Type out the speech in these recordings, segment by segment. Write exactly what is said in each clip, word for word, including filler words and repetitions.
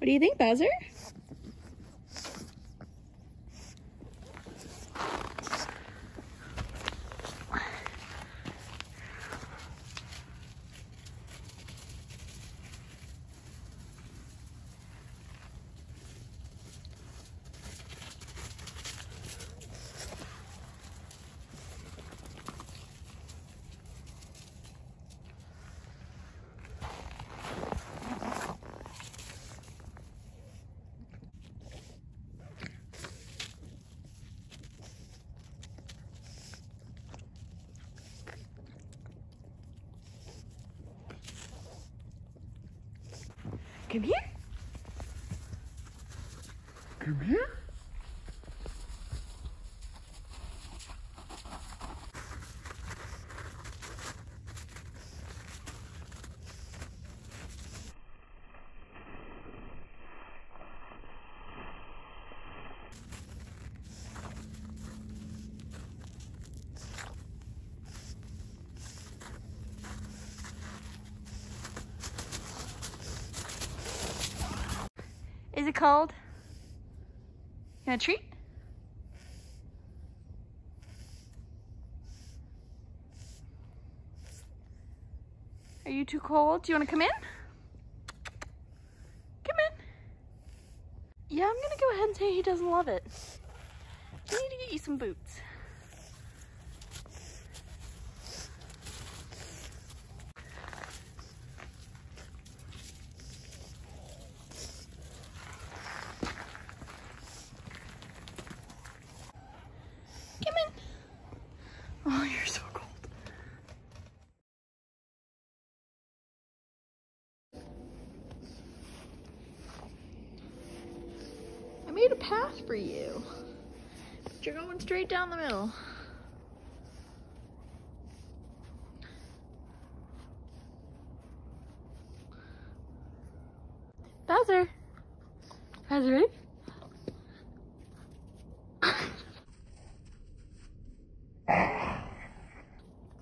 What do you think, Bowser? Come here. Come here. Is it cold? You want a treat? Are you too cold? Do you want to come in? Come in. Yeah, I'm gonna go ahead and say he doesn't love it. I need to get you some boots. Come in. Oh, you're so cold. I made a path for you, but you're going straight down the middle. Bowser. Bowser, ready?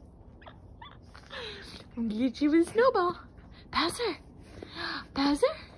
I'm gonna get you with a snowball. Bowser! Bowser?